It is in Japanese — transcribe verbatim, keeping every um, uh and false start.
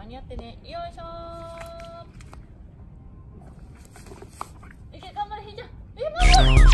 に合ってね。よいしょー。いけ、頑張れ、ひーちゃん。え、待って。